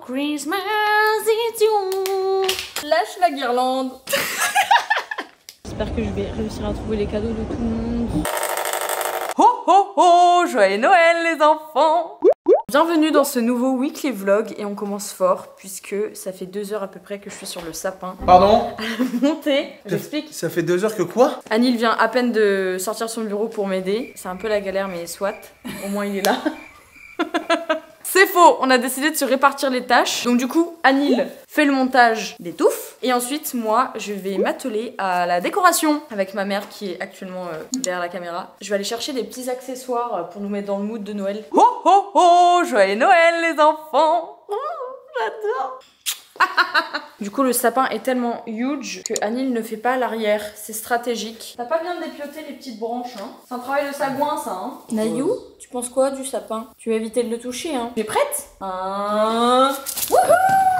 Christmas, it's you. Lâche la guirlande. J'espère que je vais réussir à trouver les cadeaux de tout le monde. Ho ho ho, joyeux Noël les enfants. Bienvenue dans ce nouveau weekly vlog et on commence fort puisque ça fait 2 heures à peu près que je suis sur le sapin. Pardon? Montée, j'explique. Ça fait 2 heures que quoi? Anil vient à peine de sortir son bureau pour m'aider. C'est un peu la galère mais soit, au moins il est là. C'est faux, on a décidé de se répartir les tâches. Donc du coup, Anil fait le montage des touffes. Et ensuite, moi, je vais m'atteler à la décoration avec ma mère qui est actuellement derrière la caméra. Je vais aller chercher des petits accessoires pour nous mettre dans le mood de Noël. Ho ho ho, joyeux Noël les enfants. Oh, j'adore. Du coup le sapin est tellement huge que Anil ne fait pas l'arrière, c'est stratégique. T'as pas bien dépioté les petites branches hein. C'est un travail de sagouin ça hein. Nayou, tu penses quoi du sapin? Tu vas éviter de le toucher hein. Tu es prête? Wouhou!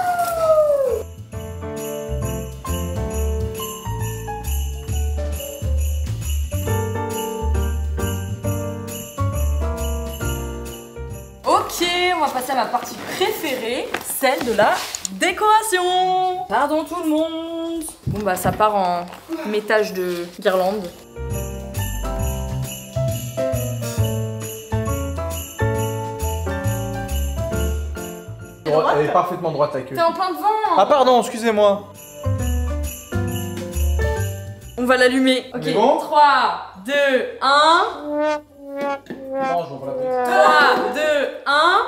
Ok, on va passer à ma partie préférée, celle de la décoration. Pardon tout le monde. Bon bah ça part en métage de guirlande. Elle est parfaitement droite la queue. T'es en plein devant. Ah pardon, excusez-moi. On va l'allumer. Ok, bon 3, 2, 1. Non, je vois pas 3, 2, 1.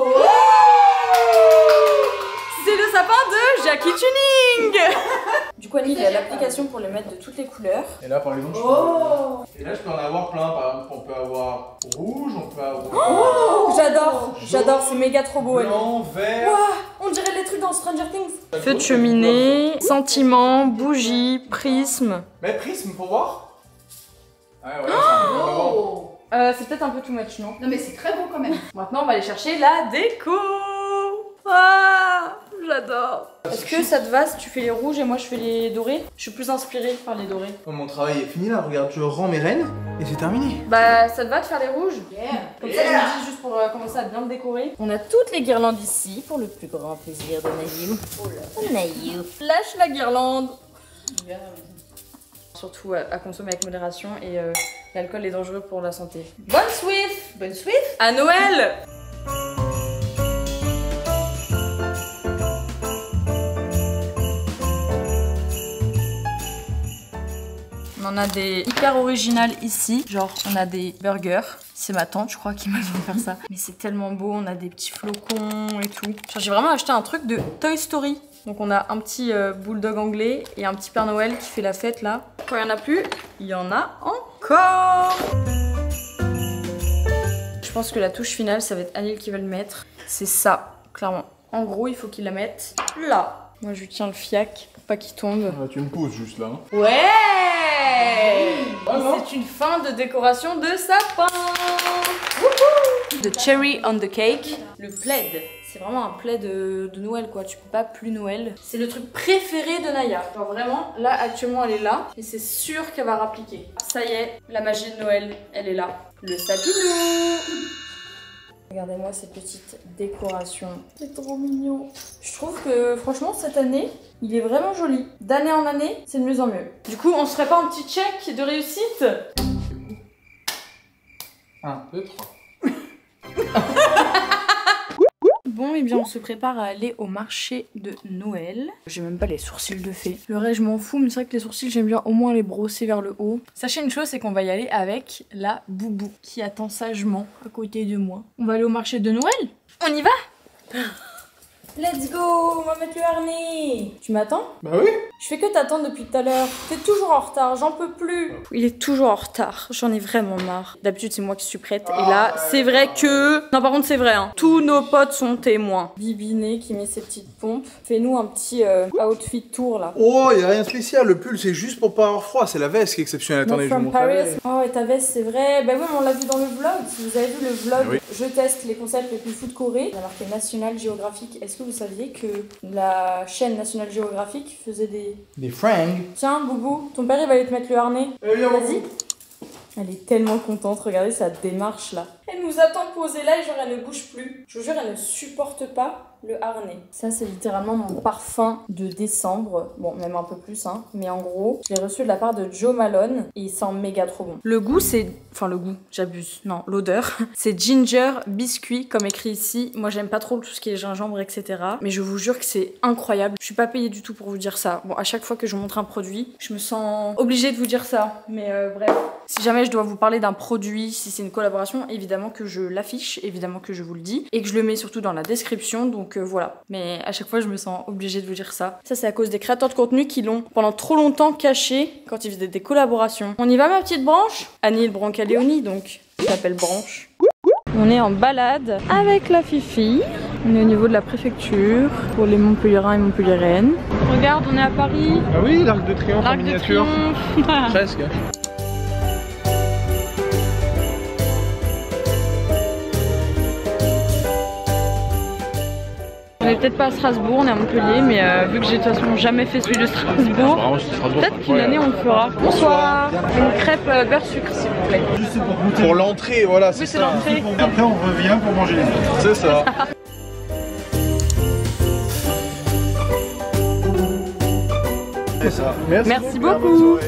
C'est le sapin de Jackie Tuning. Du coup, Annie, il y a l'application pour les mettre de toutes les couleurs. Et là, par exemple, je peux... Et là, je peux en avoir plein. Par exemple, on peut avoir rouge, on peut avoir... Oh, j'adore, c'est méga trop beau. Blanc, vert... Wow, on dirait les trucs dans Stranger Things. Feu de cheminée, sentiments, bougies, prisme. Mais prisme, pour voir. Ouais, ouais, C'est peut-être un peu too much, non? Non mais c'est très beau quand même. Maintenant, on va aller chercher la déco. Ah, j'adore. Est-ce que ça te va si tu fais les rouges et moi je fais les dorés? Je suis plus inspirée par les dorés. Oh, mon travail est fini là, regarde, je rends mes rênes et c'est terminé. Bah, ça te va de faire les rouges? Yeah. Comme ça, je me dis juste pour commencer à bien le décorer. On a toutes les guirlandes ici pour le plus grand plaisir de Naïm. Oh là, Naïm. Lâche la guirlande. Surtout à consommer avec modération et l'alcool est dangereux pour la santé. Bonne Swift! Bonne Swift. À Noël! On en a des hyper originales ici, genre on a des burgers. C'est ma tante, je crois, qui m'a fait faire ça. Mais c'est tellement beau, on a des petits flocons et tout. Genre j'ai vraiment acheté un truc de Toy Story. Donc on a un petit bulldog anglais et un petit Père Noël qui fait la fête là. Quand il n'y en a plus, il y en a encore. Je pense que la touche finale, ça va être Anil qui va le mettre. C'est ça, clairement. En gros, il faut qu'il la mette là. Moi je lui tiens le fiac pour pas qu'il tombe. Ah, tu me pousses juste là. Ouais! C'est une fin de décoration de sapin. The cherry on the cake. Le plaid. C'est vraiment un plaid de Noël quoi. Tu peux pas plus Noël. C'est le truc préféré de Naya. Genre vraiment, là actuellement elle est là. Et c'est sûr qu'elle va rappliquer. Ça y est, la magie de Noël, elle est là. Le sapinou. Regardez-moi ces petites décorations. C'est trop mignon. Je trouve que franchement cette année, il est vraiment joli. D'année en année, c'est de mieux en mieux. Du coup, on se ferait pas un petit check de réussite? 1, 2, 3. Bon, et bien on se prépare à aller au marché de Noël. J'ai même pas les sourcils de fée. Le reste, je m'en fous, mais c'est vrai que les sourcils, j'aime bien au moins les brosser vers le haut. Sachez une chose, c'est qu'on va y aller avec la Boubou, qui attend sagement à côté de moi. On va aller au marché de Noël? On y va? Let's go, on va mettre le harnais. Tu m'attends? Bah oui. Je fais que t'attendre depuis tout à l'heure. T'es toujours en retard, j'en peux plus. Il est toujours en retard, j'en ai vraiment marre. D'habitude c'est moi qui suis prête et là c'est vrai que... Non par contre c'est vrai, hein. Tous nos potes sont témoins. Bibiné qui met ses petites pompes. Fais-nous un petit outfit tour là. Oh, y a rien de spécial, le pull c'est juste pour pas avoir froid, c'est la veste qui est exceptionnelle. Attendez, je vous From montre. Paris. Oh et ta veste c'est vrai. Bah oui mais on l'a vu dans le vlog. Si vous avez vu le vlog, Oui. je teste les concepts les plus fous de Corée. On a marqué National Geographic. Est-ce que vous saviez que la chaîne National Geographic faisait des fringues. Tiens, Boubou, ton père il va aller te mettre le harnais. Eh bien, Vas-y. Elle est tellement contente, regardez sa démarche là. Elle nous attend posée là et genre elle ne bouge plus. Je vous jure, elle ne supporte pas le harnais. Ça, c'est littéralement mon parfum de décembre. Bon, même un peu plus, hein. Mais en gros, je l'ai reçu de la part de Jo Malone et il sent méga trop bon. Le goût, c'est... Enfin, le goût, j'abuse. Non, l'odeur. C'est ginger biscuit, comme écrit ici. Moi, j'aime pas trop tout ce qui est gingembre, etc. Mais je vous jure que c'est incroyable. Je suis pas payée du tout pour vous dire ça. Bon, à chaque fois que je vous montre un produit, je me sens obligée de vous dire ça. Mais bref. Si jamais je dois vous parler d'un produit, si c'est une collaboration, évidemment que je l'affiche, évidemment que je vous le dis. Et que je le mets surtout dans la description, donc voilà. Mais à chaque fois, je me sens obligée de vous dire ça. Ça, c'est à cause des créateurs de contenu qui l'ont pendant trop longtemps caché quand ils faisaient des collaborations. On y va, ma petite branche? Anil Brancaleoni, donc, je l'appelle branche. On est en balade avec la Fifi. On est au niveau de la préfecture pour les Montpelliérains et Montpelliéraines. Regarde, on est à Paris. Ah oui, l'Arc de Triomphe en miniature. Presque. On est peut-être pas à Strasbourg, on est à Montpellier, mais vu que j'ai de toute façon jamais fait celui de Strasbourg, peut-être qu'une année on le fera. Bonsoir. Une crêpe beurre sucre s'il vous plaît. Pour l'entrée, voilà, c'est ça. L'entrée. Après on revient pour manger les autres. C'est ça. C'est ça. Merci beaucoup.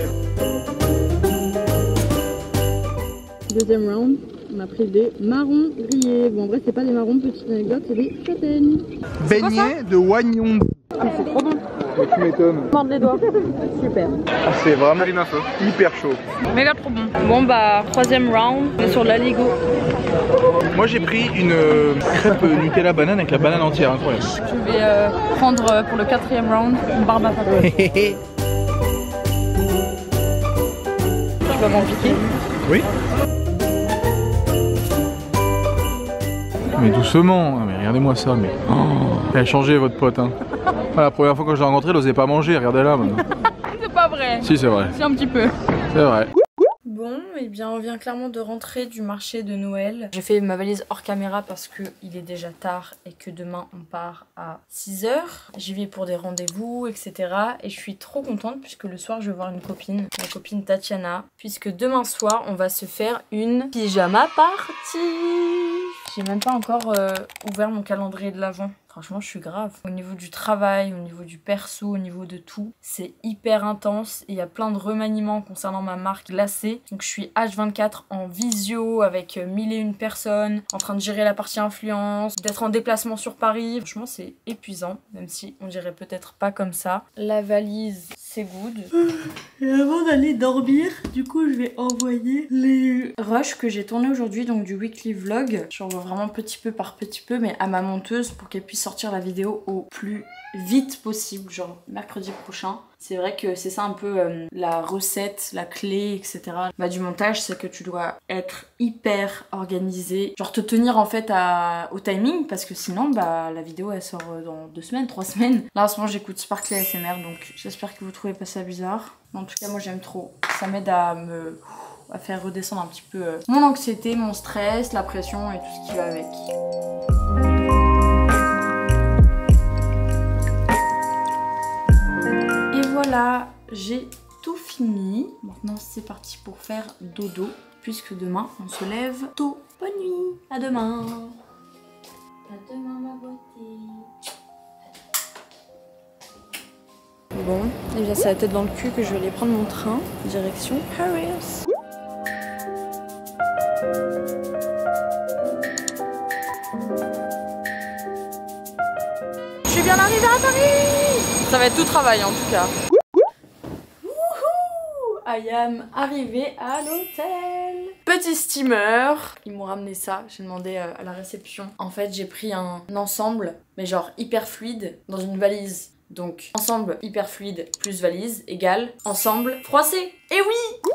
Deuxième round, on a pris des marrons grillés. Bon en vrai c'est pas des marrons, petite anecdote, c'est des châtaignes. Beignet de oignon. Ah c'est trop bon. Mais tu m'étonnes. Mordre les doigts. Super. Ah, c'est vraiment hyper chaud. Méga trop bon. Bon bah troisième round, on est sur l'Aligo. Moi j'ai pris une crêpe Nutella banane avec la banane entière, incroyable. Je vais prendre pour le quatrième round une barbe à papa. Tu vas m'en piquer? Oui. Mais doucement, mais regardez-moi ça, mais elle a changé votre pote hein. Ah, la première fois que je l'ai rencontrée, elle osait pas manger, regardez-la maintenant. C'est pas vrai. Si c'est vrai. C'est un petit peu. C'est vrai. Bon, et bien on vient clairement de rentrer du marché de Noël. J'ai fait ma valise hors caméra parce que il est déjà tard et que demain on part à 6 h. J'y vais pour des rendez-vous, etc. Et je suis trop contente puisque le soir je vais voir une copine, ma copine Tatiana. Puisque demain soir on va se faire une pyjama party. J'ai même pas encore ouvert mon calendrier de l'avant. Franchement, je suis grave. Au niveau du travail, au niveau du perso, au niveau de tout, c'est hyper intense. Il y a plein de remaniements concernant ma marque glacée. Donc je suis H24 en visio avec 1001 personnes, en train de gérer la partie influence, d'être en déplacement sur Paris. Franchement, c'est épuisant, même si on dirait peut-être pas comme ça. La valise, c'est good. Et avant d'aller dormir, du coup, je vais envoyer les rushs que j'ai tournés aujourd'hui, donc du weekly vlog. J'envoie vraiment petit peu par petit peu, mais à ma monteuse pour qu'elle puisse sortir la vidéo au plus vite possible, genre mercredi prochain. C'est vrai que c'est ça un peu la recette, la clé, etc. Bah, du montage, c'est que tu dois être hyper organisé, genre te tenir en fait au timing, parce que sinon bah la vidéo elle sort dans 2 semaines, 3 semaines. Là en ce moment j'écoute Sparkly ASMR, donc j'espère que vous trouvez pas ça bizarre. En tout cas moi j'aime trop, ça m'aide à faire redescendre un petit peu mon anxiété, mon stress, la pression et tout ce qui va avec. Voilà, j'ai tout fini. Maintenant, c'est parti pour faire dodo, puisque demain, on se lève tôt. Bonne nuit, à demain. À demain, ma beauté. Bon, et bien c'est la tête dans le cul que je vais aller prendre mon train, direction Paris. Je suis bien arrivée à Paris. Ça va être tout travail en tout cas. I am arrivée à l'hôtel. Petit steamer. Ils m'ont ramené ça, j'ai demandé à la réception. En fait j'ai pris un ensemble, mais genre hyper fluide, dans une valise. Donc ensemble hyper fluide plus valise égale ensemble froissé. Et oui!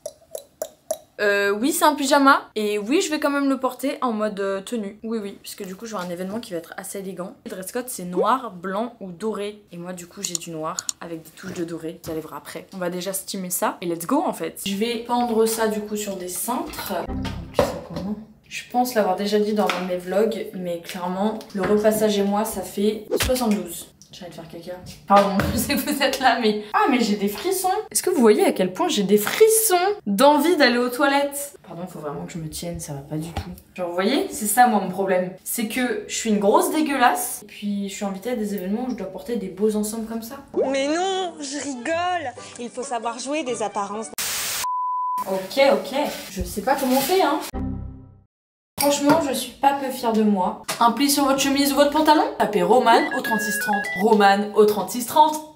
Oui, c'est un pyjama. Et oui, je vais quand même le porter en mode tenue. Oui, oui, puisque du coup, j'aurai un événement qui va être assez élégant. Le dress code, c'est noir, blanc ou doré. Et moi, du coup, j'ai du noir avec des touches de doré. Vous allez voir après. On va déjà steamer ça. Et let's go, en fait. Je vais pendre ça, du coup, sur des cintres. Tu sais comment ? Je pense l'avoir déjà dit dans mes vlogs, mais clairement, le repassage et moi, ça fait 72. J'ai envie de faire caca. Pardon, je sais que vous êtes là, mais... Ah, mais j'ai des frissons. Est-ce que vous voyez à quel point j'ai des frissons d'envie d'aller aux toilettes? Pardon, faut vraiment que je me tienne, ça va pas du tout. Genre, vous voyez, c'est ça, moi, mon problème. C'est que je suis une grosse dégueulasse, et puis je suis invitée à des événements où je dois porter des beaux ensembles comme ça. Mais non, je rigole. Il faut savoir jouer des apparences. Ok. Je sais pas comment on fait, hein. Franchement, je suis pas peu fière de moi. Un pli sur votre chemise ou votre pantalon? Tapez Roman au 3630. Roman au 3630.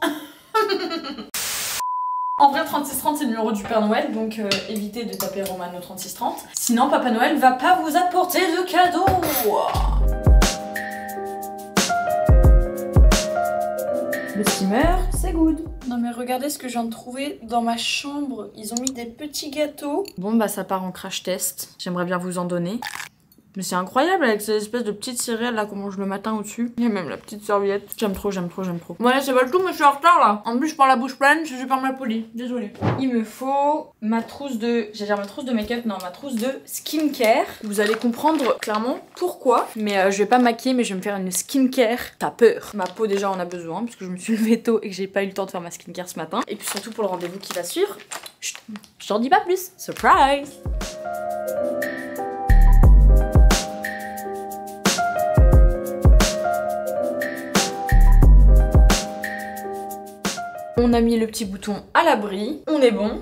En vrai, 3630 c'est le numéro du Père Noël, donc évitez de taper Roman au 3630. Sinon, Papa Noël va pas vous apporter de cadeaux. Le steamer, c'est good. Non mais regardez ce que je viens de trouver dans ma chambre. Ils ont mis des petits gâteaux. Bon bah ça part en crash test. J'aimerais bien vous en donner. Mais c'est incroyable avec ces espèces de petites céréales là qu'on mange le matin au-dessus. Il y a même la petite serviette. J'aime trop. Voilà, c'est pas le tout, mais je suis en retard là. En plus, je prends la bouche pleine, je suis super mal polie. Désolée. Il me faut ma trousse de... J'allais dire ma trousse de make-up, non, ma trousse de skincare. Vous allez comprendre clairement pourquoi. Mais je vais pas maquiller, mais je vais me faire une skincare. T'as peur. Ma peau déjà en a besoin, parce que je me suis levée tôt et que j'ai pas eu le temps de faire ma skincare ce matin. Et puis surtout pour le rendez-vous qui va suivre. Chut, je t'en dis pas plus. Surprise! On a mis le petit bouton à l'abri, on est bon.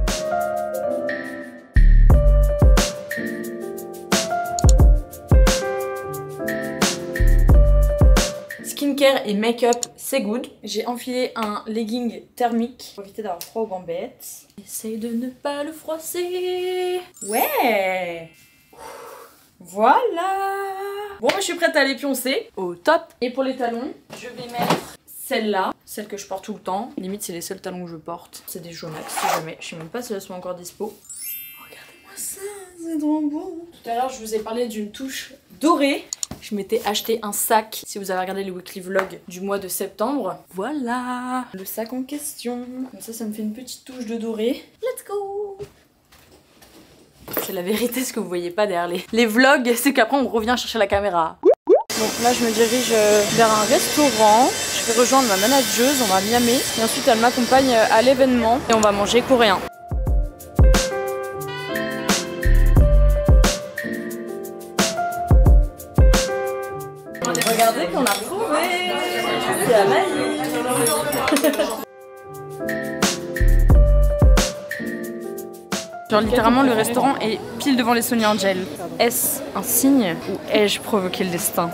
Skincare et make-up, c'est good. J'ai enfilé un legging thermique pour éviter d'avoir froid aux gambettes. Essaye de ne pas le froisser. Ouais. Voilà. Bon, je suis prête à les pioncer. Au top. Et pour les talons, je vais mettre celle-là, celle que je porte tout le temps. Limite, c'est les seuls talons que je porte. C'est des Jomax, si jamais. Je sais même pas si elles sont encore dispo. Regardez-moi ça, c'est trop beau. Tout à l'heure, je vous ai parlé d'une touche dorée. Je m'étais acheté un sac, si vous avez regardé les weekly vlogs du mois de septembre. Voilà, le sac en question. Comme ça me fait une petite touche de doré. Let's go! C'est la vérité, ce que vous voyez pas derrière les vlogs, c'est qu'après on revient chercher la caméra. Donc là je me dirige vers un restaurant, je vais rejoindre ma manageuse, on va miamer et ensuite elle m'accompagne à l'événement et on va manger coréen. Regardez qu'on a retrouvé, c'est Amalie. Genre littéralement le restaurant est pile devant les Sony Angel. Est-ce un signe ou ai-je provoqué le destin?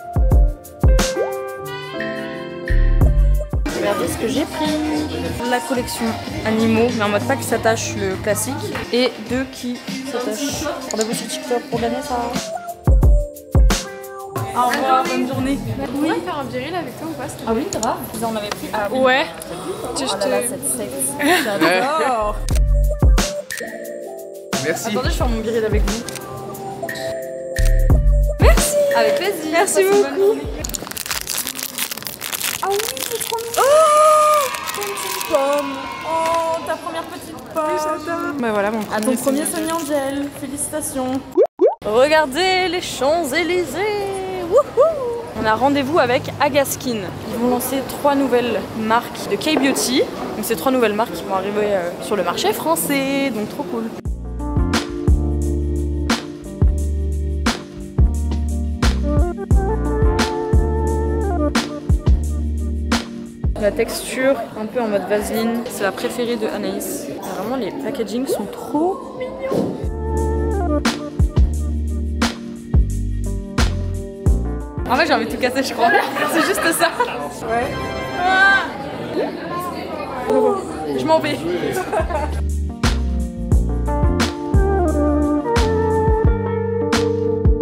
Regardez ce que j'ai pris. La collection animaux, mais en mode pas qui s'attache, le classique. Et deux qui s'attachent. Rendez-vous sur TikTok pour gagner ça. Au revoir, bonne journée. On pourrait faire un viril avec toi ou pas? Ah oui, grave. Vous en avez pris? Ah oui. Ouais. Oh là là, cette secte. J'adore. Merci. Attendez, je fais mon viril avec vous. Merci. Avec plaisir. Merci beaucoup. Ah oui, c'est trop mignon. Oh, une petite pomme. Oh, ta première petite pomme. Bah voilà, À ton premier Sony Angel. Félicitations. Regardez les Champs-Élysées. Wouhou. On a rendez-vous avec Agaskin. Ils vont lancer 3 nouvelles marques de K-Beauty. Donc c'est 3 nouvelles marques qui vont arriver sur le marché français. Donc trop cool. La texture, un peu en mode vaseline, c'est la préférée de Anaïs. Vraiment, les packagings sont trop mignons. En fait, j'ai envie de tout casser, je crois. C'est juste ça. Ouais. Ah, je m'en vais.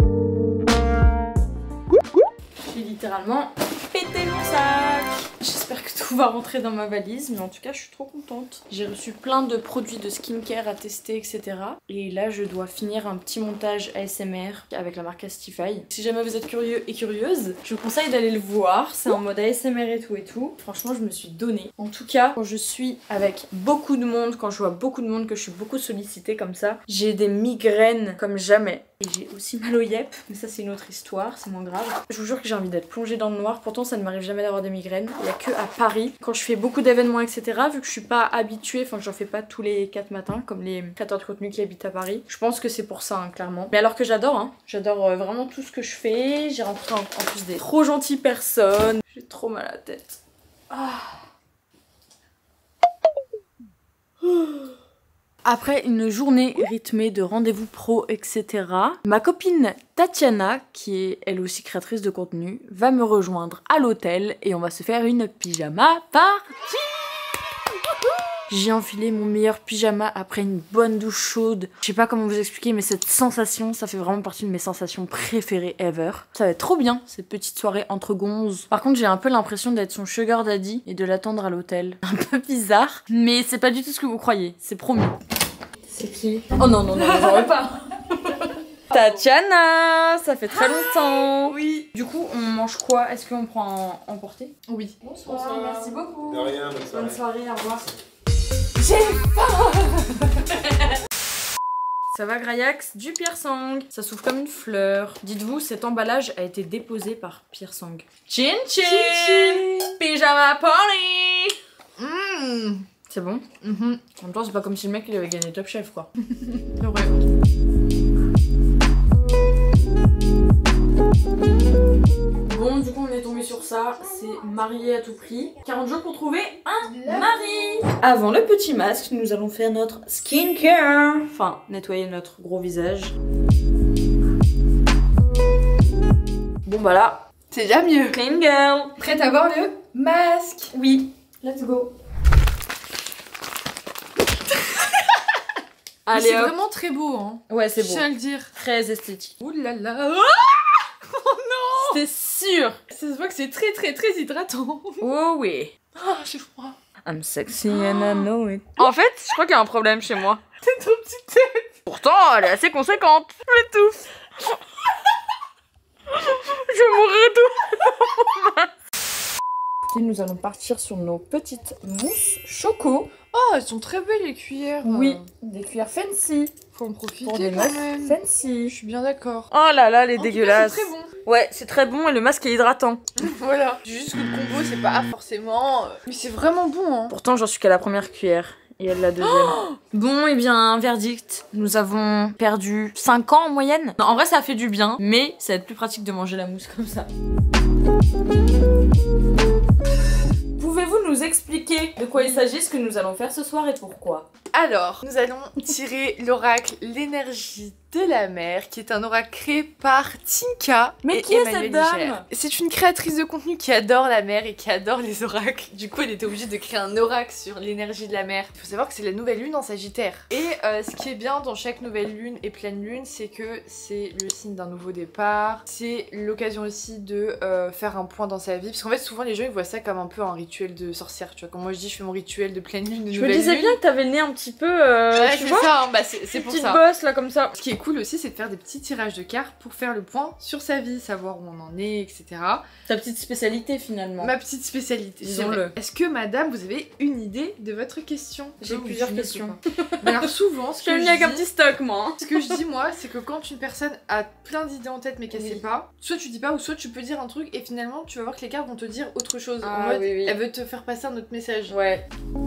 J'ai littéralement pété mon sac. J'espère J'espère que tout va rentrer dans ma valise, mais en tout cas je suis trop contente. J'ai reçu plein de produits de skincare à tester, etc. Et là je dois finir un petit montage ASMR avec la marque Castify. Si jamais vous êtes curieux et curieuse, je vous conseille d'aller le voir. C'est en mode ASMR et tout. Franchement je me suis donnée. En tout cas, quand je suis avec beaucoup de monde, quand je vois beaucoup de monde, que je suis beaucoup sollicitée comme ça, j'ai des migraines comme jamais. Et j'ai aussi mal au yep, mais ça c'est une autre histoire, c'est moins grave. Je vous jure que j'ai envie d'être plongée dans le noir, pourtant ça ne m'arrive jamais d'avoir des migraines. Il n'y a que à Paris, quand je fais beaucoup d'événements, etc., vu que je suis pas habituée, enfin que j'en fais pas tous les 4 matins, comme les créateurs de contenu qui habitent à Paris. Je pense que c'est pour ça, hein, clairement. Mais alors que j'adore, hein. J'adore vraiment tout ce que je fais. J'ai rencontré en plus des trop gentilles personnes. J'ai trop mal à la tête. Après une journée rythmée de rendez-vous pro, etc., ma copine Tatiana, qui est elle aussi créatrice de contenu, va me rejoindre à l'hôtel et on va se faire une pyjama party. J'ai enfilé mon meilleur pyjama après une bonne douche chaude. Je sais pas comment vous expliquer, mais cette sensation, ça fait vraiment partie de mes sensations préférées ever. Ça va être trop bien, cette petite soirée entre gonzes. Par contre, j'ai un peu l'impression d'être son sugar daddy et de l'attendre à l'hôtel. Un peu bizarre, mais c'est pas du tout ce que vous croyez, c'est promis. C'est qui? Oh non, non, non, j'en veux pas. Tatiana, ça fait très longtemps. Oui. Du coup, on mange quoi? Est-ce qu'on prend en emporter? Oui. Bonsoir, merci beaucoup. De rien, Bonne soirée, au revoir. J'ai faim. Ça va Graillax, du Pierre Sang. Ça s'ouvre comme une fleur. Dites-vous, cet emballage a été déposé par Pierre Sang. Chin chin, pyjama party. C'est bon. En même temps, c'est pas comme si le mec il avait gagné Top Chef quoi. C'est vrai. Bon, du coup, on est tombé sur ça. C'est marié à tout prix. 40 jours pour trouver un mari. Avant le petit masque, nous allons faire notre skincare. Enfin, nettoyer notre gros visage. Bon, bah là, C'est déjà mieux. clean girl. Prête à voir le masque. Oui, let's go. Allez, C'est hop. vraiment très beau, hein. Ouais, c'est Je beau. tiens à le dire. Très esthétique. Ouh là là. C'est sûr. Ça se voit que c'est très très très hydratant. Oh oui. Ah, j'ai froid. I'm sexy and I know it. En fait, je crois qu'il y a un problème chez moi. C'est trop petite tête. Pourtant, elle est assez conséquente. Je m'étouffe. Je vais mourir d'eau. Nous allons partir sur nos petites mousses choco. Oh, elles sont très belles les cuillères. Oui, des cuillères fancy. Faut en profiter Pour des quand meufs même. fancy. Je suis bien d'accord. Oh là là, les En tout cas, dégueulasses. c'est très bon. Ouais, c'est très bon et le masque est hydratant. Voilà. Juste que le combo, c'est pas forcément. Mais c'est vraiment bon, hein. Pourtant, j'en suis qu'à la première cuillère. Et elle la deuxième. Bon, et bien, verdict. Nous avons perdu 5 ans en moyenne. Non, en vrai, ça a fait du bien, mais ça va être plus pratique de manger la mousse comme ça. Pouvez-vous nous expliquer de quoi il s'agit, ce que nous allons faire ce soir et pourquoi? Alors, nous allons tirer l'oracle L'énergie de la mer, qui est un oracle créé par Tinka. Mais et qui est Emmanuel cette dame? Liger. C'est une créatrice de contenu qui adore la mer et qui adore les oracles. Du coup, elle était obligée de créer un oracle sur l'énergie de la mer. Il faut savoir que c'est la nouvelle lune en Sagittaire. Et ce qui est bien dans chaque nouvelle lune et pleine lune, c'est que c'est le signe d'un nouveau départ. C'est l'occasion aussi de faire un point dans sa vie. Parce qu'en fait, souvent, les gens ils voient ça comme un peu un rituel de sorcière. Tu vois, quand moi je dis je fais mon rituel de pleine lune, de Je me nouvelle disais lune. bien que t'avais le nez un petit peu, Ouais, tu c'est vois, ça, hein. Bah, c'est pour petite ça. bosse là comme ça. Ce qui est cool aussi, c'est de faire des petits tirages de cartes pour faire le point sur sa vie, savoir où on en est, etc. Ta petite spécialité finalement. Ma petite spécialité. Disons-le. c'est vrai. Est-ce que madame, vous avez une idée de votre question? J'ai Non, plusieurs je ne sais questions. pas. Mais alors souvent, ce Je que suis je venue avec un dis- petit stock moi. Hein. ce que je dis moi, c'est que quand une personne a plein d'idées en tête mais qu'elle Oui. sait pas, soit tu dis pas ou soit tu peux dire un truc et finalement tu vas voir que les cartes vont te dire autre chose. Ah, en mode, oui, oui. elle veut te faire passer un autre message. Ouais.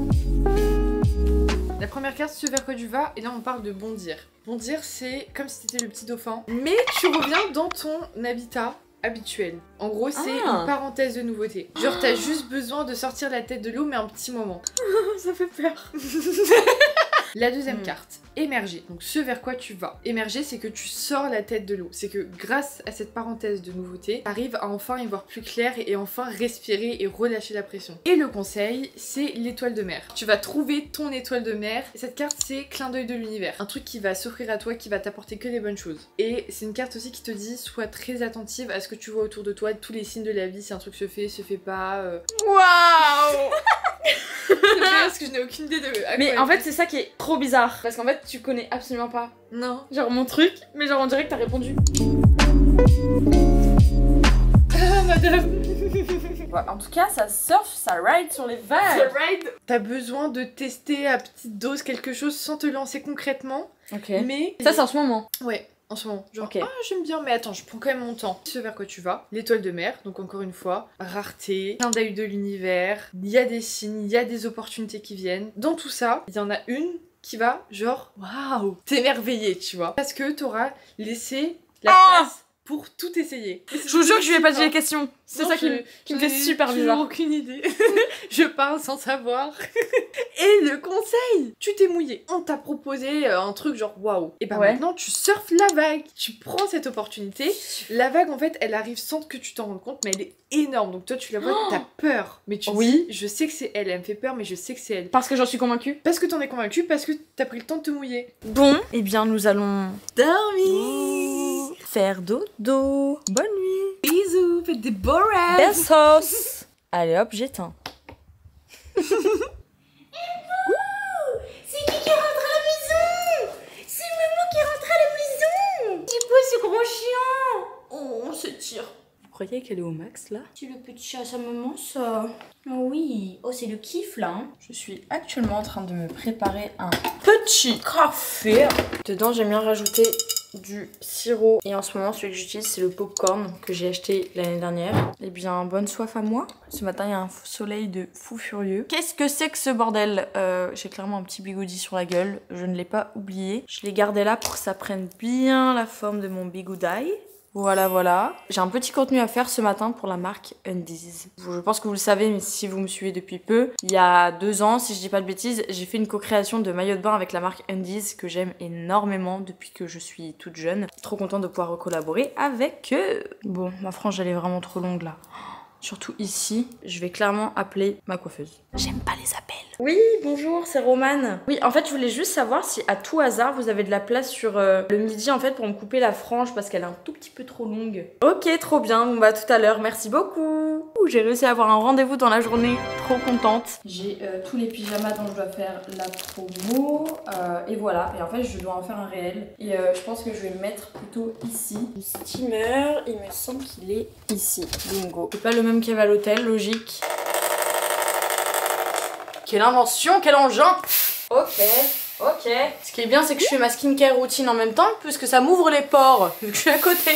La première carte, ce vers quoi tu vas, et là on parle de bondir. Bondir, c'est comme si t'étais le petit dauphin, mais tu reviens dans ton habitat habituel. En gros, c'est Ah. une parenthèse de nouveauté. Genre, t'as juste besoin de sortir la tête de l'eau, mais un petit moment. Ça fait peur. La deuxième carte, émerger. Donc ce vers quoi tu vas. Émerger, c'est que tu sors la tête de l'eau. C'est que grâce à cette parenthèse de nouveauté, t'arrives à enfin y voir plus clair et enfin respirer et relâcher la pression. Et le conseil, c'est l'étoile de mer. Tu vas trouver ton étoile de mer. Et cette carte, c'est clin d'œil de l'univers. Un truc qui va s'offrir à toi, qui va t'apporter que des bonnes choses. Et c'est une carte aussi qui te dit, sois très attentive à ce que tu vois autour de toi, tous les signes de la vie, si un truc se fait pas. Waouh. C'est vrai parce que je n'ai aucune idée de. Mais en fait, c'est ça qui est trop bizarre. Parce qu'en fait, tu connais absolument pas. Non. Genre mon truc, mais genre on dirait que t'as répondu. Ah, madame. Ouais, en tout cas, ça surfe, ça ride sur les vagues. T'as besoin de tester à petite dose quelque chose sans te lancer concrètement. Ok. Mais. Ça, c'est en ce moment. Ouais. En ce moment, genre, Ok. ah j'aime bien, mais attends, je prends quand même mon temps. Ce vers quoi tu vas, l'étoile de mer, donc encore une fois, rareté, clin d'œil de l'univers, il y a des signes, il y a des opportunités qui viennent. Dans tout ça, il y en a une qui va, genre, waouh, t'émerveiller, tu vois. Parce que t'auras laissé la place pour tout essayer. Je vous jure que je lui ai pas dit les questions. C'est Non, ça qui me fait super bizarre. J'ai aucune idée. Je parle sans savoir. Et le conseil, tu t'es mouillé. On t'a proposé un truc genre waouh. Et bah maintenant tu surfes la vague. Tu prends cette opportunité. La vague en fait elle arrive sans que tu t'en rendes compte, mais elle est énorme. Donc toi tu la vois, t'as peur. Mais tu dis, je sais que c'est elle. Elle me fait peur, mais je sais que c'est elle. Parce que j'en suis convaincue. Parce que t'en es convaincue, parce que t'as pris le temps de te mouiller. Bon, eh bien nous allons dormir. Faire dodo. Bonne nuit. Bisous, faites des beaux rêves. Besos. Allez hop, j'éteins. C'est qui rentre à la maison? C'est maman qui rentre à la maison. C'est quoi ce gros chien? Oh, on se tire. Vous croyez qu'elle est au max là? C'est le petit chat à sa maman ça. Oh oui, oh c'est le kiff là. Hein. Je suis actuellement en train de me préparer un petit café. Dedans j'ai bien rajouté du sirop. Et en ce moment celui que j'utilise c'est le popcorn que j'ai acheté l'année dernière. Eh bien bonne soif à moi. Ce matin il y a un soleil de fou furieux. Qu'est-ce que c'est que ce bordel? J'ai clairement un petit bigoudi sur la gueule. Je ne l'ai pas oublié. Je l'ai gardé là pour que ça prenne bien la forme de mon bigoudi. Voilà, voilà. J'ai un petit contenu à faire ce matin pour la marque Undies. Je pense que vous le savez, mais si vous me suivez depuis peu, il y a 2 ans, si je dis pas de bêtises, j'ai fait une co-création de maillot de bain avec la marque Undies que j'aime énormément depuis que je suis toute jeune. Trop contente de pouvoir collaborer avec eux. Bon, ma frange elle est vraiment trop longue là. Surtout ici, je vais clairement appeler ma coiffeuse. J'aime pas les appels. Oui, bonjour, c'est Romane. Oui, en fait, je voulais juste savoir si à tout hasard, vous avez de la place sur le midi en fait pour me couper la frange parce qu'elle est un tout petit peu trop longue. Ok, trop bien. Bon bah tout à l'heure, merci beaucoup. J'ai réussi à avoir un rendez-vous dans la journée. Trop contente. J'ai tous les pyjamas dont je dois faire la promo. Et voilà. Et en fait, je dois en faire un réel. Et je pense que je vais le mettre plutôt ici. Le steamer, il me semble qu'il est ici. Bingo. C'est pas le même qu'il y avait à l'hôtel, logique. Quelle invention, quel engin. Ok. Ok. Ce qui est bien, c'est que je fais ma skincare routine en même temps, puisque ça m'ouvre les pores, vu que je suis à côté.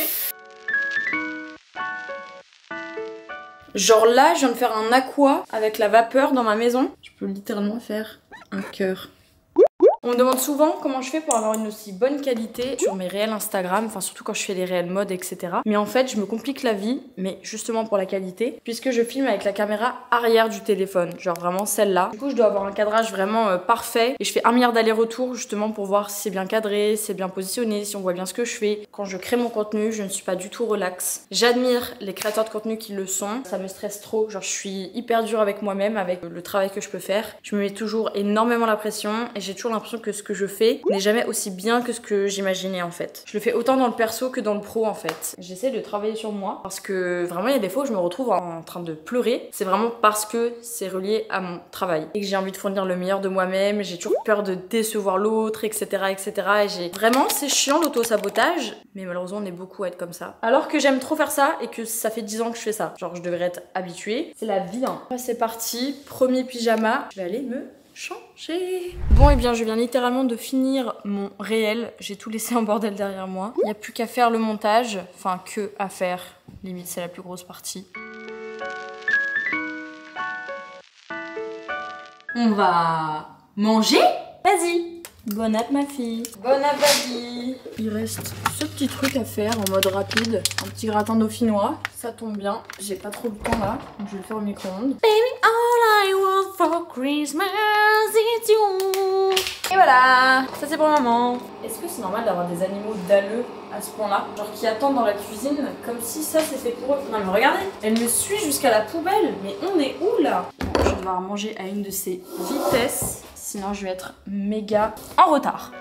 Genre là, je viens de faire un aqua avec la vapeur dans ma maison. Je peux littéralement faire un cœur. On me demande souvent comment je fais pour avoir une aussi bonne qualité sur mes réels Instagram, enfin surtout quand je fais les réels mode, etc. Mais en fait, je me complique la vie, mais justement pour la qualité, puisque je filme avec la caméra arrière du téléphone, genre vraiment celle-là. Du coup, je dois avoir un cadrage vraiment parfait, et je fais 1 milliard d'allers-retours justement pour voir si c'est bien cadré, si c'est bien positionné, si on voit bien ce que je fais. Quand je crée mon contenu, je ne suis pas du tout relax. J'admire les créateurs de contenu qui le sont, ça me stresse trop, genre je suis hyper dure avec moi-même, avec le travail que je peux faire. Je me mets toujours énormément la pression, et j'ai toujours l'impression que ce que je fais n'est jamais aussi bien que ce que j'imaginais en fait. Je le fais autant dans le perso que dans le pro en fait. J'essaie de travailler sur moi parce que vraiment il y a des fois où je me retrouve en train de pleurer. C'est vraiment parce que c'est relié à mon travail et que j'ai envie de fournir le meilleur de moi-même. J'ai toujours peur de décevoir l'autre, etc. etc. Et j'ai vraiment, c'est chiant l'auto-sabotage, mais malheureusement on est beaucoup à être comme ça. Alors que j'aime trop faire ça et que ça fait 10 ans que je fais ça. Genre je devrais être habituée. C'est la vie hein. C'est parti, premier pyjama. Je vais aller me changer. Bon et bien je viens littéralement de finir mon réel. J'ai tout laissé en bordel derrière moi. Il n'y a plus qu'à faire le montage. Enfin que à faire. Limite c'est la plus grosse partie. On va manger. Vas-y. Bonne app ma fille. Bon appétit. Il reste ce petit truc à faire en mode rapide. Un petit gratin dauphinois. Ça tombe bien. J'ai pas trop de temps là. Donc je vais le faire au micro-ondes. Baby, all I want for Christmas is you. Et voilà, ça c'est pour maman. Est-ce que c'est normal d'avoir des animaux dalleux à ce point-là? Genre qui attendent dans la cuisine comme si ça c'était pour eux. Non mais regardez, elle me suit jusqu'à la poubelle. Mais on est où là? Je vais devoir manger à une de ces vitesses. Sinon je vais être méga en retard.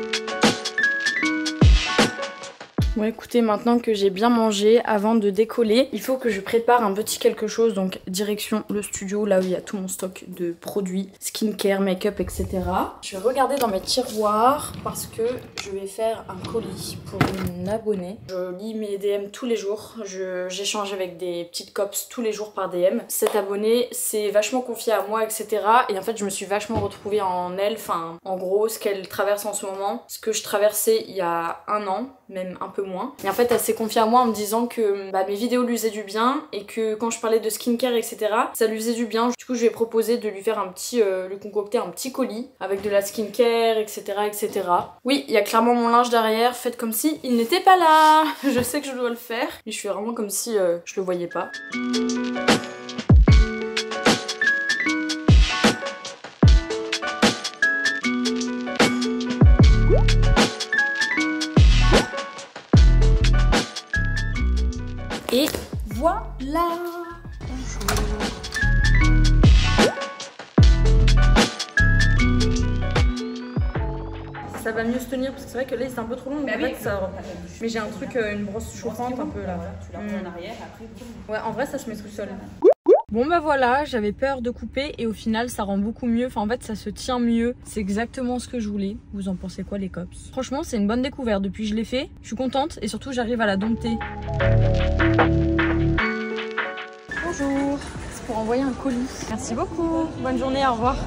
Bon écoutez, maintenant que j'ai bien mangé, avant de décoller, il faut que je prépare un petit quelque chose, donc direction le studio, là où il y a tout mon stock de produits, skincare, make-up, etc. Je vais regarder dans mes tiroirs parce que je vais faire un colis pour une abonnée. Je lis mes DM tous les jours, j'échange avec des petites cops tous les jours par DM. Cette abonnée s'est vachement confiée à moi, etc. Et en fait, je me suis vachement retrouvée en elle, enfin, en gros, ce qu'elle traverse en ce moment, ce que je traversais il y a un an, même un peu moins. Et en fait elle s'est confiée à moi en me disant que mes vidéos lui faisaient du bien et que quand je parlais de skincare etc ça lui faisait du bien. Du coup je lui ai proposé de lui faire un petit, lui concocter un petit colis avec de la skincare etc etc. Oui il y a clairement mon linge derrière, faites comme si il n'était pas là. Je sais que je dois le faire mais je fais vraiment comme si je le voyais pas. Et voilà. Bonjour. Ça va mieux se tenir parce que c'est vrai que là c'est un peu trop long. En fait, ça... Mais j'ai un truc, une brosse chauffante un peu là. Tu la remets en arrière après. Ouais, en vrai ça se met tout seul. Bon bah voilà, j'avais peur de couper et au final ça rend beaucoup mieux. Enfin en fait ça se tient mieux. C'est exactement ce que je voulais. Vous en pensez quoi les cops? Franchement c'est une bonne découverte. Depuis que je l'ai fait, je suis contente et surtout j'arrive à la dompter. Bonjour, c'est pour envoyer un colis. Merci beaucoup. Bonne journée, au revoir.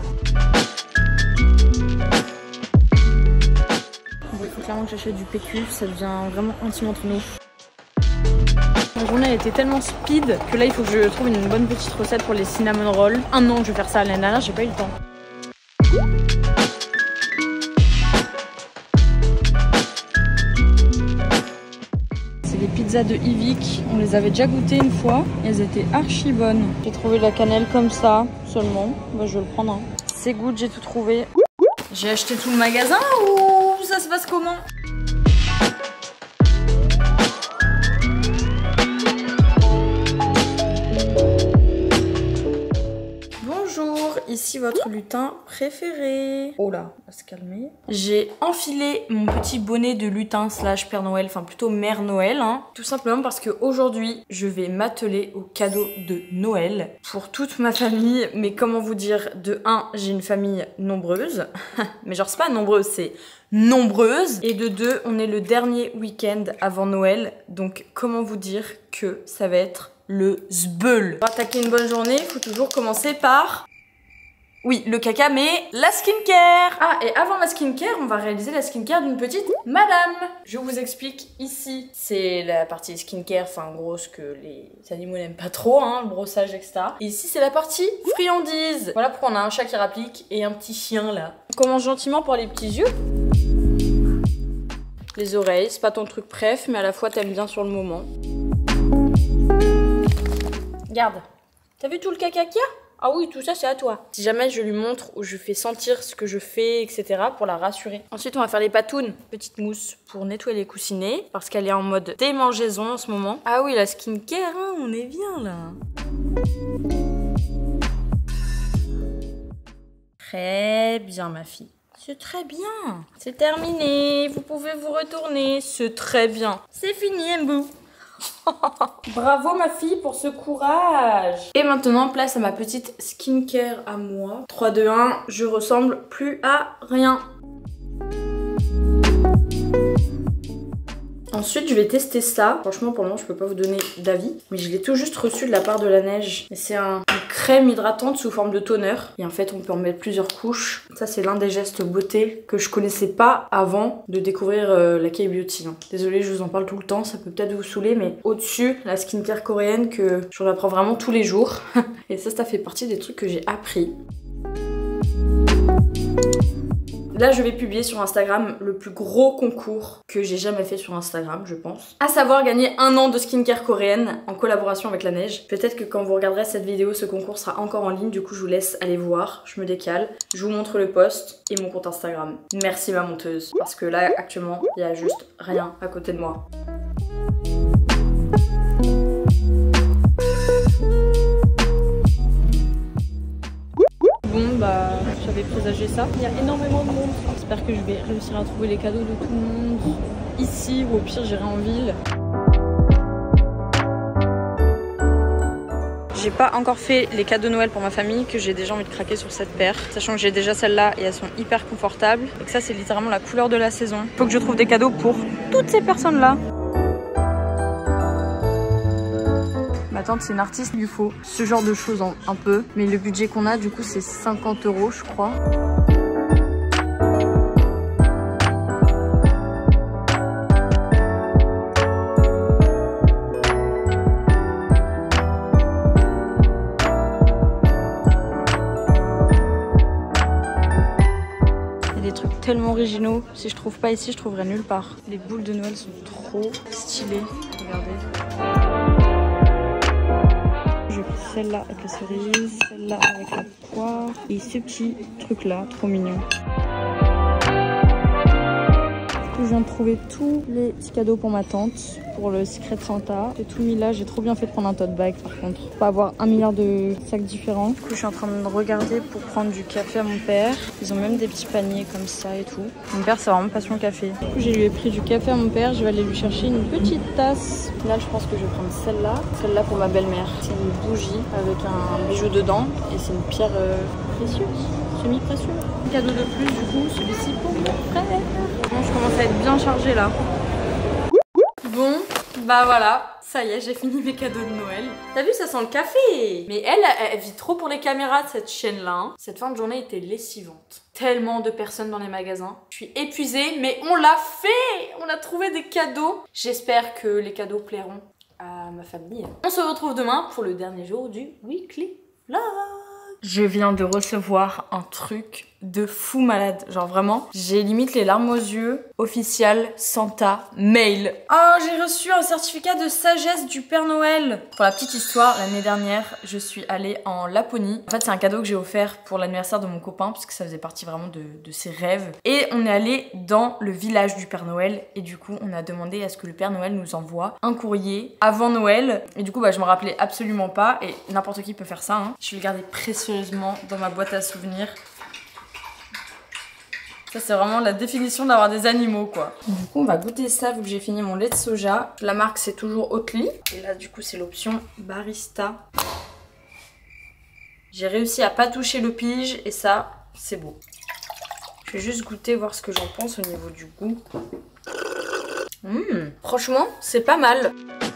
Bon, il faut clairement que j'achète du PQ, ça devient vraiment intime entre nous. La journée a été tellement speed que là il faut que je trouve une bonne petite recette pour les cinnamon rolls. Un an que je vais faire ça, l'année dernière j'ai pas eu le temps. Les pizzas de Yvick, on les avait déjà goûtées une fois et elles étaient archi bonnes. J'ai trouvé la cannelle comme ça seulement, bah, je vais le prendre. Hein. C'est good, j'ai tout trouvé. J'ai acheté tout le magasin ou ça se passe comment? Bonjour, ici votre lutin préféré. Oh là, on va se calmer. J'ai enfilé mon petit bonnet de lutin slash Père Noël, enfin plutôt Mère Noël, hein. Tout simplement parce qu'aujourd'hui, je vais m'atteler au cadeau de Noël pour toute ma famille. Mais comment vous dire, de 1, j'ai une famille nombreuse. Mais genre c'est pas nombreuse, c'est nombreuse. Et de 2, on est le dernier week-end avant Noël. Donc comment vous dire que ça va être le zbeul. Pour attaquer une bonne journée, il faut toujours commencer par... Oui, le caca, mais la skincare. Ah, et avant la skincare, on va réaliser la skincare d'une petite madame. Je vous explique ici, c'est la partie skincare, enfin en gros ce que les animaux n'aiment pas trop, hein, le brossage, etc. Et ici, c'est la partie friandise. Voilà pourquoi on a un chat qui rapplique et un petit chien là. On commence gentiment par les petits yeux. Les oreilles, c'est pas ton truc préf, mais à la fois t'aimes bien sur le moment. Regarde, t'as vu tout le caca qu'il y a? Ah oui, tout ça c'est à toi. Si jamais je lui montre ou je fais sentir ce que je fais, etc. pour la rassurer. Ensuite, on va faire les patounes. Petite mousse pour nettoyer les coussinets parce qu'elle est en mode démangeaison en ce moment. Ah oui, la skincare, hein, on est bien là. Très bien, ma fille. C'est très bien. C'est terminé. Vous pouvez vous retourner. C'est très bien. C'est fini, Mbou. Bravo ma fille pour ce courage. Et maintenant place à ma petite skincare à moi. 3, 2, 1, je ressemble plus à rien. Ensuite je vais tester ça. Franchement pour le moment je peux pas vous donner d'avis, mais je l'ai tout juste reçu de la part de la neige. C'est une crème hydratante sous forme de toner. Et en fait on peut en mettre plusieurs couches. Ça c'est l'un des gestes beauté que je connaissais pas avant de découvrir la K-Beauty. Désolée je vous en parle tout le temps, ça peut peut-être vous saouler, mais au-dessus la skincare coréenne que j'en apprends vraiment tous les jours. Et ça fait partie des trucs que j'ai appris. Là je vais publier sur Instagram le plus gros concours que j'ai jamais fait sur Instagram je pense. À savoir gagner 1 an de skincare coréenne en collaboration avec la neige. Peut-être que quand vous regarderez cette vidéo ce concours sera encore en ligne, du coup je vous laisse aller voir, je me décale. Je vous montre le post et mon compte Instagram. Merci ma monteuse parce que là actuellement il y a juste rien à côté de moi. Bon bah j'avais présagé ça. Il y a énormément de monde. J'espère que je vais réussir à trouver les cadeaux de tout le monde ici ou au pire j'irai en ville. J'ai pas encore fait les cadeaux de Noël pour ma famille que j'ai déjà envie de craquer sur cette paire. Sachant que j'ai déjà celle-là et elles sont hyper confortables. Et que ça c'est littéralement la couleur de la saison. Faut que je trouve des cadeaux pour toutes ces personnes-là. Ma tante c'est une artiste, il lui faut ce genre de choses un peu. Mais le budget qu'on a du coup c'est 50 € je crois. Tellement originaux, si je trouve pas ici je trouverai nulle part. Les boules de Noël sont trop stylées, regardez. J'ai pris celle-là avec la cerise, celle-là avec la poire et ce petit truc là, trop mignon. Je viens de trouver tous les petits cadeaux pour ma tante, pour le Secret Santa. J'ai tout mis là, j'ai trop bien fait de prendre un tote bag par contre. Pour pas avoir 1 milliard de sacs différents. Du coup je suis en train de regarder pour prendre du café à mon père. Ils ont même des petits paniers comme ça et tout. Mon père c'est vraiment passion café. Du coup j'ai lui pris du café à mon père, je vais aller lui chercher une petite tasse. Là je pense que je vais prendre celle-là. Celle-là pour ma belle-mère. C'est une bougie avec un bijou dedans et c'est une pierre précieuse, semi-précieuse. Un cadeau de plus du coup, celui-ci pour mon frère. Bon, je commence à être bien chargée là. Bon, bah voilà, ça y est, j'ai fini mes cadeaux de Noël. T'as vu, ça sent le café. Mais elle vit trop pour les caméras, cette chaîne-là. Hein. Cette fin de journée était lessivante. Tellement de personnes dans les magasins. Je suis épuisée, mais on l'a fait. On a trouvé des cadeaux. J'espère que les cadeaux plairont à ma famille. On se retrouve demain pour le dernier jour du Weekly Vlog. Je viens de recevoir un truc de fou malade. Genre vraiment, j'ai limite les larmes aux yeux. Official Santa Mail. Oh, j'ai reçu un certificat de sagesse du Père Noël. Pour la petite histoire, l'année dernière, je suis allée en Laponie. En fait, c'est un cadeau que j'ai offert pour l'anniversaire de mon copain, parce que ça faisait partie vraiment de ses rêves. Et on est allé dans le village du Père Noël. Et du coup, on a demandé à ce que le Père Noël nous envoie un courrier avant Noël. Et du coup, bah, je me rappelais absolument pas. Et n'importe qui peut faire ça. Hein. Je vais le garder précieusement dans ma boîte à souvenirs. Ça c'est vraiment la définition d'avoir des animaux quoi. Du coup on va goûter ça vu que j'ai fini mon lait de soja. La marque c'est toujours Oatly. Et là du coup c'est l'option barista. J'ai réussi à pas toucher le pige et ça c'est beau. Je vais juste goûter voir ce que j'en pense au niveau du goût. Franchement c'est pas mal.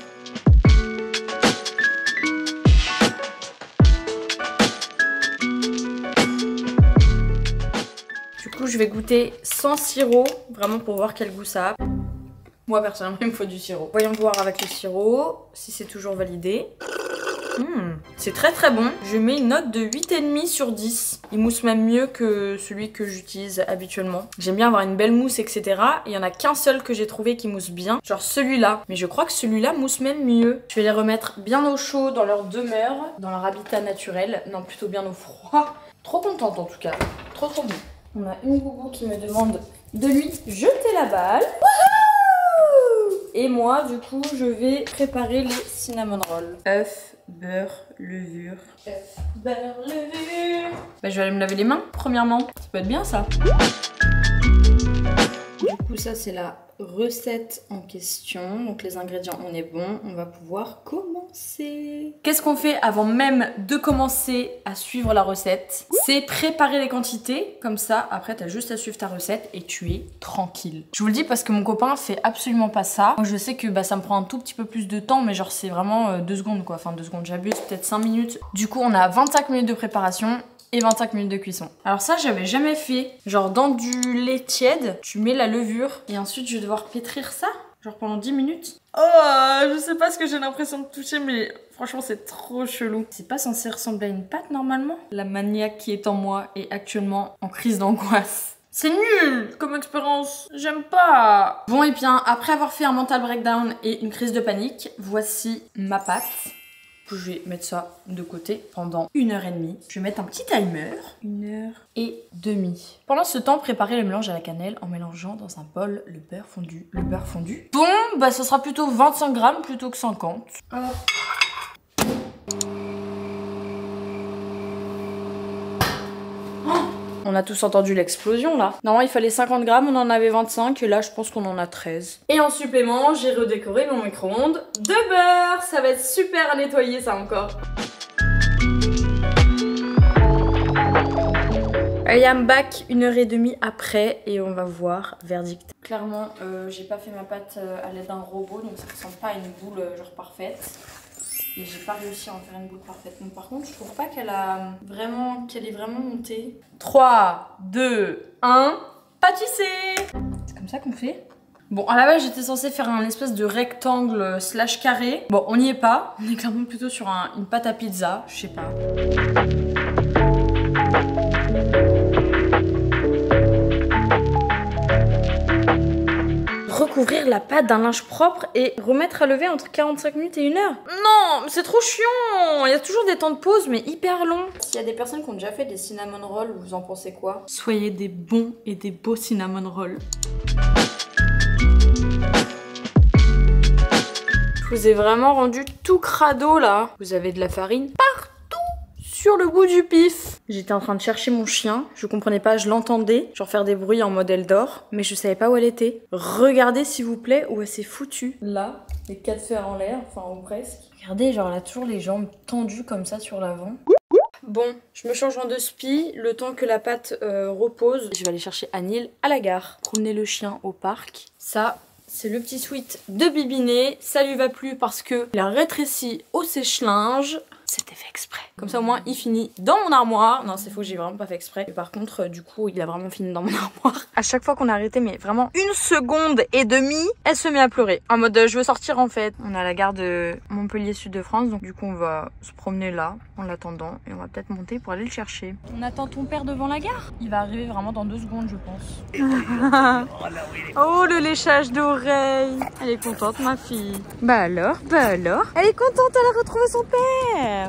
Je vais goûter sans sirop, vraiment pour voir quel goût ça a. Moi personnellement il me faut du sirop. Voyons voir avec le sirop, si c'est toujours validé. C'est très très bon. Je mets une note de 8,5 sur 10. Il mousse même mieux que celui que j'utilise habituellement. J'aime bien avoir une belle mousse etc. Et il y en a qu'un seul que j'ai trouvé qui mousse bien. Genre celui-là. Mais je crois que celui-là mousse même mieux. Je vais les remettre bien au chaud dans leur demeure. Dans leur habitat naturel. Non plutôt bien au froid. Trop contente en tout cas. Trop trop bon. On a une gougou qui me demande de lui jeter la balle. Wouhou! Et moi, du coup, je vais préparer les cinnamon rolls. Œuf, beurre, levure. Œuf, beurre, levure. Bah, je vais aller me laver les mains, premièrement. Ça peut être bien, ça. Du coup, ça, c'est la recette en question. Donc, les ingrédients, on est bon. On va pouvoir commencer. Qu'est-ce qu'on fait avant même de commencer à suivre la recette? C'est préparer les quantités. Comme ça, après, t'as juste à suivre ta recette et tu es tranquille. Je vous le dis parce que mon copain fait absolument pas ça. Moi, je sais que bah, ça me prend un tout petit peu plus de temps, mais genre, c'est vraiment 2 secondes, quoi. Enfin, 2 secondes, j'abuse, peut-être 5 minutes. Du coup, on a 25 minutes de préparation et 25 minutes de cuisson. Alors ça j'avais jamais fait. Genre dans du lait tiède, tu mets la levure et ensuite je vais devoir pétrir ça. Genre pendant 10 minutes. Oh, je sais pas ce que j'ai l'impression de toucher mais franchement c'est trop chelou. C'est pas censé ressembler à une pâte normalement. La maniaque qui est en moi est actuellement en crise d'angoisse. C'est nul comme expérience, j'aime pas. Bon et bien, après avoir fait un mental breakdown et une crise de panique, voici ma pâte. Je vais mettre ça de côté pendant 1h30. Je vais mettre un petit timer. 1h30. Pendant ce temps, préparez le mélange à la cannelle en mélangeant dans un bol le beurre fondu. Bon, bah ce sera plutôt 25 grammes plutôt que 50. On a tous entendu l'explosion là. Normalement il fallait 50 grammes, on en avait 25 et là je pense qu'on en a 13. Et en supplément, j'ai redécoré mon micro-ondes de beurre. Ça va être super à nettoyer ça encore. I am back 1h30 après et on va voir verdict. Clairement, j'ai pas fait ma pâte à l'aide d'un robot donc ça ressemble pas à une boule genre parfaite. Et j'ai pas réussi à en faire une boule parfaite. Donc par contre, je trouve pas qu'elle est vraiment montée. 3, 2, 1, pâtisser. C'est comme ça qu'on fait. Bon, à la base, j'étais censée faire un espèce de rectangle / carré. Bon, on n'y est pas. On est clairement plutôt sur une pâte à pizza. Je sais pas. Recouvrir la pâte d'un linge propre et remettre à lever entre 45 minutes et 1 heure. Non, mais c'est trop chiant. Il y a toujours des temps de pause, mais hyper longs. S'il y a des personnes qui ont déjà fait des cinnamon rolls, vous en pensez quoi? Soyez des bons et des beaux cinnamon rolls. Je vous ai vraiment rendu tout crado là. Vous avez de la farine partout sur le bout du pif. J'étais en train de chercher mon chien, je comprenais pas, je l'entendais, genre faire des bruits en mode elle dort, mais je savais pas où elle était. Regardez s'il vous plaît où elle s'est foutue. Là, les 4 fers en l'air, enfin ou presque. Regardez, genre elle a toujours les jambes tendues comme ça sur l'avant. Bon, je me change en 2 spies, le temps que la pâte repose. Je vais aller chercher Anil à la gare, promener le chien au parc. Ça, c'est le petit sweat de Bibiné, ça lui va plus parce que il a rétréci au sèche-linge. C'était fait exprès. Comme ça au moins il finit dans mon armoire. Non c'est faux, j'ai vraiment pas fait exprès. Et par contre du coup il a vraiment fini dans mon armoire. À chaque fois qu'on a arrêté, mais vraiment 1 seconde et demie, elle se met à pleurer. En mode je veux sortir en fait. On est à la gare de Montpellier Sud de France. Donc du coup on va se promener là en l'attendant. Et on va peut-être monter pour aller le chercher. On attend ton père devant la gare. Il va arriver vraiment dans 2 secondes je pense. Oh le léchage d'oreilles. Elle est contente ma fille. Bah alors. Elle est contente, elle a retrouvé son père.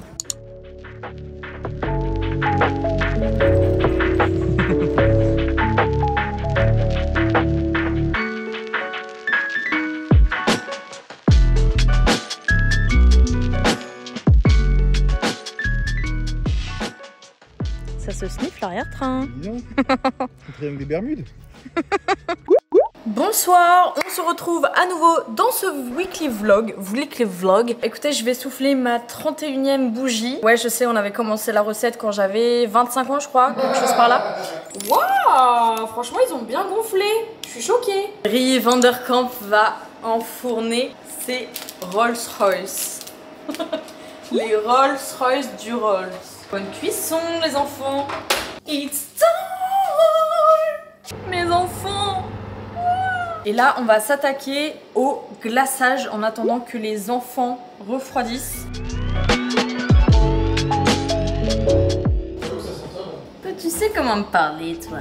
Ça se sniffe l'arrière-train. Dis donc, le triangle des Bermudes. Bonsoir, on se retrouve à nouveau dans ce weekly vlog. Écoutez, je vais souffler ma 31e bougie. Ouais, je sais, on avait commencé la recette quand j'avais 25 ans, je crois, quelque chose par là. Waouh, franchement, ils ont bien gonflé. Je suis choquée. Rie Vanderkamp va enfourner ses Rolls-Royce. Les Rolls-Royce du Rolls. Bonne cuisson, les enfants. It's time, mes enfants. Et là, on va s'attaquer au glaçage en attendant que les enfants refroidissent. Toi, tu sais comment me parler, toi.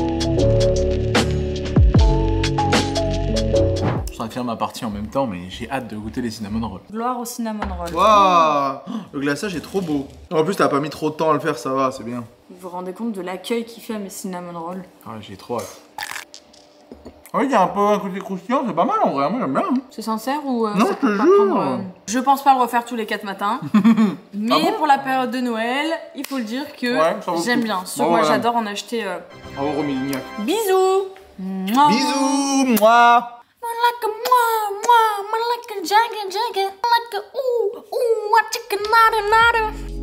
Je suis en train de faire ma partie en même temps, mais j'ai hâte de goûter les cinnamon rolls. Gloire au cinnamon roll. Waouh, le glaçage est trop beau. En plus, t'as pas mis trop de temps à le faire, ça va, c'est bien. Vous vous rendez compte de l'accueil qu'il fait à mes cinnamon rolls? Ah, j'ai trop hâte. Oui, il y a un peu un côté croustillant, c'est pas mal en vrai, moi j'aime bien. Hein. C'est sincère ou non, ça je te peut pas jure. prendre, Je pense pas le refaire tous les 4 matins. Mais Ah bon pour la période de Noël, il faut le dire que Ouais, ça vaut le j'aime coup. bien. Bon, Moi voilà. j'adore en acheter. Au revoir, Romélignac. Bisous. Mouah. Bisous, moi. Like a moi, like a jagger, like a ooh, ooh, what chicken, nada, nada.